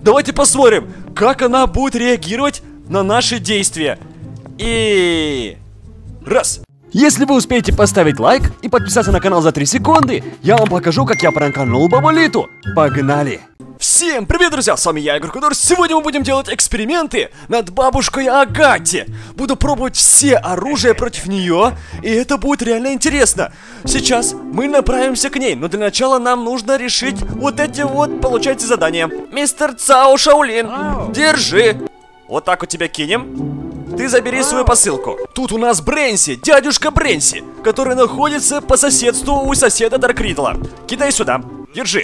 Давайте посмотрим, как она будет реагировать на наши действия. И... раз. Если вы успеете поставить лайк и подписаться на канал за 3 секунды, я вам покажу, как я пранканул Бабулиту. Погнали! Всем привет, друзья! С вами я, Игорь Кудор. Сегодня мы будем делать эксперименты над бабушкой Агате. Буду пробовать все оружия против нее, и это будет реально интересно. Сейчас мы направимся к ней, но для начала нам нужно решить вот эти вот, получается, задания. Мистер Цао Шаолин, держи. Вот так вот тебя кинем. Ты забери свою посылку. Тут у нас Брэнси, дядюшка Брэнси, который находится по соседству у соседа Дарк Ридла. Кидай сюда, держи.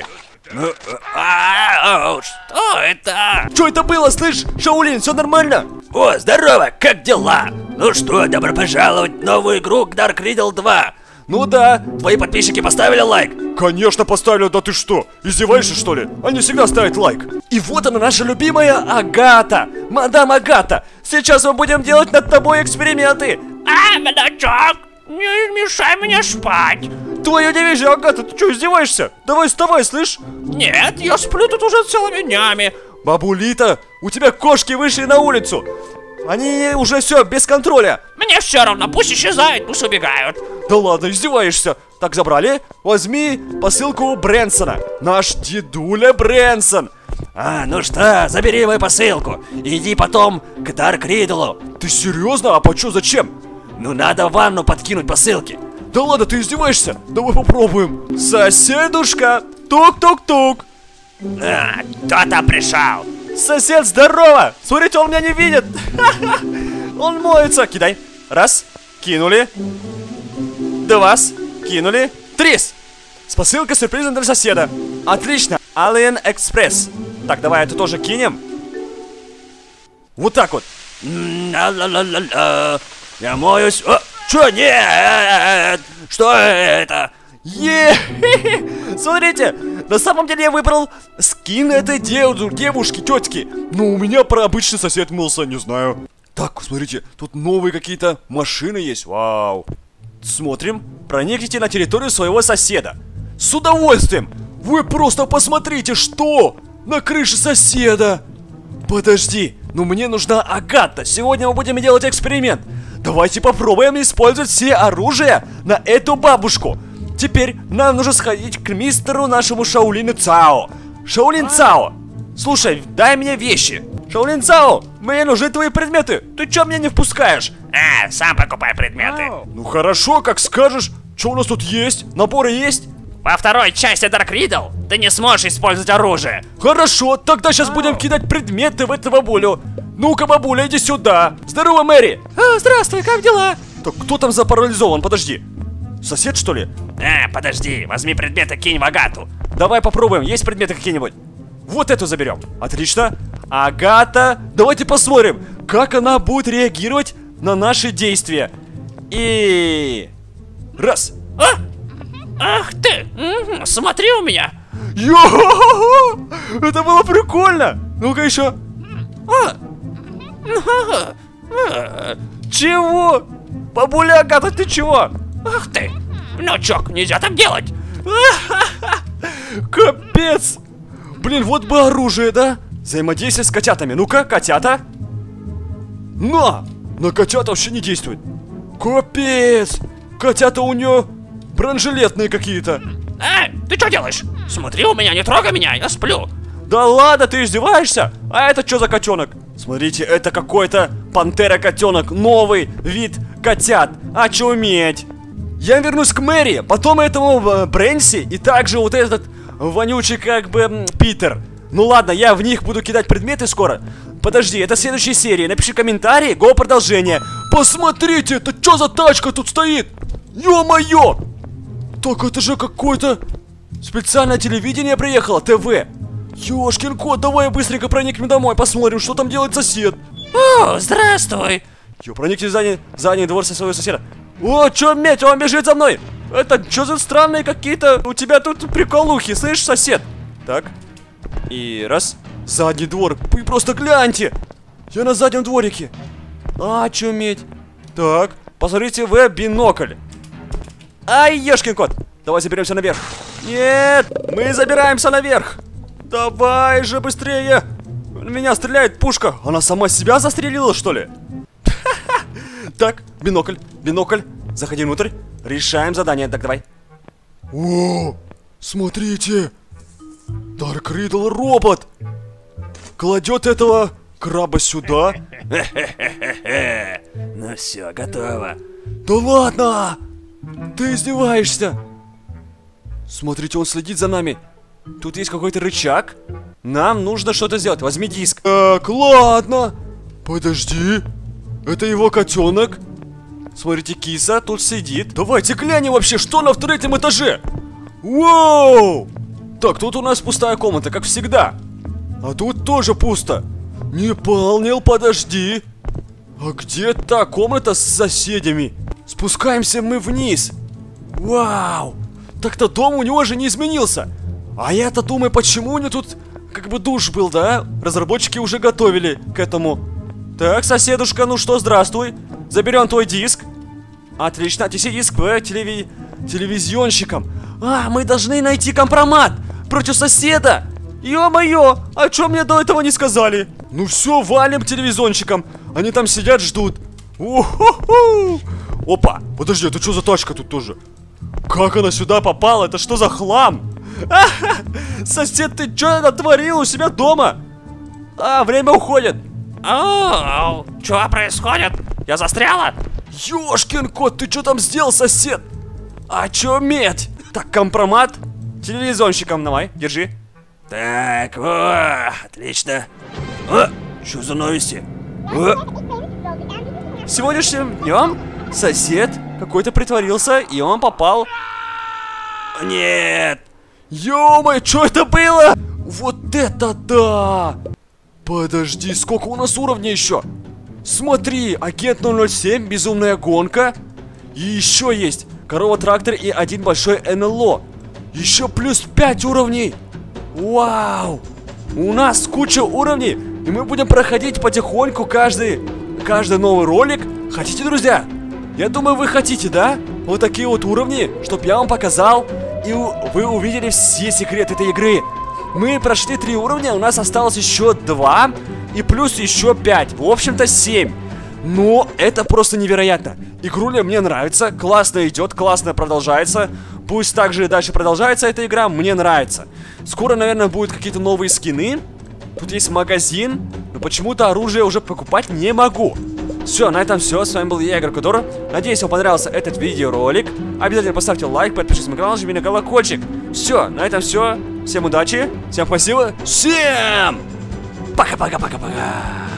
Что это? Что это было, слышь, Шаолин, все нормально? О, здорово, как дела? Ну что, добро пожаловать в новую игру Dark Riddle 2. Ну да. Твои подписчики поставили лайк? Конечно поставили, да ты что, издеваешься что ли? Они всегда ставят лайк. И вот она, наша любимая Агата, мадам Агата. Сейчас мы будем делать над тобой эксперименты. Мудачок, не мешай мне спать. Твою дивизию, Агата, ты что, издеваешься? Давай вставай, слышь? Нет, я сплю тут уже целыми днями. Бабулита, у тебя кошки вышли на улицу. Они уже все, без контроля. Мне все равно, пусть исчезают, пусть убегают. Да ладно, издеваешься. Так, забрали. Возьми посылку Брэнсона. Наш дедуля Брэнсон. Ну что, забери мою посылку. Иди потом к Дарк Ридлу. Ты серьезно? А почему, зачем? Ну надо в ванну подкинуть посылки. Да ладно, ты издеваешься? Давай попробуем. Соседушка, тук-тук-тук. Кто там пришел? Сосед, здорово! Смотрите, он меня не видит. Он моется. Кидай. Раз. Кинули. Два. Кинули. Три. С посылкой сюрпризом для соседа. Отлично. Alien Express. Так, давай это тоже кинем. Вот так вот. Я моюсь. Чё? Нет! Что это? Смотрите, на самом деле я выбрал скин этой девушки, тетки. Но у меня про обычный сосед мылся, не знаю. Так, смотрите, тут новые какие-то машины есть. Вау. Смотрим. Проникните на территорию своего соседа. С удовольствием. Вы просто посмотрите, что на крыше соседа. Подожди, но мне нужна Агата. Сегодня мы будем делать эксперимент. Давайте попробуем использовать все оружия на эту бабушку. Теперь нам нужно сходить к мистеру нашему Шаолину Цао. Шаолин Цао, слушай, дай мне вещи. Шаолин Цао, мне нужны твои предметы. Ты чё меня не впускаешь? Сам покупай предметы. Ну хорошо, как скажешь. Что у нас тут есть? Наборы есть? Во второй части Dark Riddle ты не сможешь использовать оружие. Хорошо, тогда сейчас будем кидать предметы в эту бабулю. Ну-ка, бабуля, иди сюда. Здорово, Мэри. Здравствуй, как дела? Так, кто там запарализован? Подожди. Сосед, что ли? Подожди, возьми предметы, кинь в Агату. Давай попробуем, есть предметы какие-нибудь? Вот эту заберем. Отлично. Агата, давайте посмотрим, как она будет реагировать на наши действия. И... раз. Ах ты, смотри у меня. Йо-хо-хо-хо! Это было прикольно. Ну-ка еще. Чего? Бабуля Агата, ты чего? Ах ты, внучок, нельзя так делать. Капец. Блин, вот бы оружие, да? Взаимодействие с котятами. Ну-ка, котята. На котята вообще не действует. Капец. Котята у нее бронежилетные какие-то. Ты что делаешь? Смотри у меня, не трогай меня, я сплю. Да ладно, ты издеваешься? А это что за котенок? Смотрите, это какой-то пантера-котенок. Новый вид котят. Очуметь. Я вернусь к Мэри, потом этому Брэнси и также вот этот вонючий как бы Питер. Ну ладно, я в них буду кидать предметы скоро. Подожди, это следующая серия. Напиши комментарий, го продолжение. Посмотрите, это что за тачка тут стоит? Ё-моё! Так это же какое-то специальное телевидение приехало, ТВ. Ёшкин кот, давай быстренько проникнем домой, посмотрим, что там делает сосед. О, здравствуй. Проникни в задний двор со своего соседа. О, чё, медь, он бежит за мной. Это что за странные какие-то... У тебя тут приколухи, слышишь, сосед? Так. И раз. Задний двор. Вы просто гляньте. Я на заднем дворике. Очуметь. Так, посмотрите в бинокль. Ай, ешкин кот. Давай заберемся наверх. Нет, мы забираемся наверх. Давай же быстрее. Меня стреляет пушка. Она сама себя застрелила, что ли? Так, бинокль, бинокль. Заходи внутрь. Решаем задание. Так, давай. О, смотрите. Дарк Ридл робот. Кладет этого краба сюда. Ну все, готово. Да ладно! Ты издеваешься? Смотрите, он следит за нами. Тут есть какой-то рычаг. Нам нужно что-то сделать. Возьми диск. Так, ладно. Подожди. Это его котенок. Смотрите, киса тут сидит. Давайте глянем вообще, что на третьем этаже. Вау! Так, тут у нас пустая комната, как всегда. А тут тоже пусто. Не понял, подожди. А где та комната с соседями? Спускаемся мы вниз. Вау! Так-то дом у него же не изменился. А я-то думаю, почему у него тут как бы душ был, да? Разработчики уже готовили к этому. Так, соседушка, ну что, здравствуй. Заберем твой диск. Отлично, отнеси диск к телевизионщикам. А, мы должны найти компромат против соседа. Ё-моё, а чё мне до этого не сказали? Ну все, валим телевизионщикам. Они там сидят, ждут. У-ху-ху. Опа, подожди, это что за тачка тут тоже? Как она сюда попала? Это что за хлам? Сосед, ты что натворил у себя дома? А, время уходит. Оу, что происходит? Я застряла? Ёшкин кот, ты что там сделал, сосед? А чё медь? Так, компромат телевизионщикам давай, держи. Так, о, отлично. О, что за новости? О, Сегодняшним днем сосед какой-то притворился, и он попал. нет. Ё-моё, что это было? Вот это да! Подожди, сколько у нас уровней еще? Смотри, агент 007, безумная гонка. И еще есть корова-трактор и один большой НЛО. Еще плюс 5 уровней. Вау! У нас куча уровней, и мы будем проходить потихоньку каждый новый ролик. Хотите, друзья? Я думаю, вы хотите, да? Вот такие вот уровни, чтоб я вам показал, и вы увидели все секреты этой игры. Мы прошли 3 уровня, у нас осталось еще 2, и плюс еще 5. В общем-то 7. Но это просто невероятно. Игруля мне нравится, классно идет, классно продолжается. Пусть также и дальше продолжается эта игра, мне нравится. Скоро, наверное, будут какие-то новые скины. Тут есть магазин, но почему-то оружие уже покупать не могу. Все, на этом все. С вами был я, Игорь Кудор. Надеюсь, вам понравился этот видеоролик. Обязательно поставьте лайк, подпишитесь на канал, жмите на колокольчик. Все, на этом все. Всем удачи, всем спасибо, всем пока-пока-пока-пока.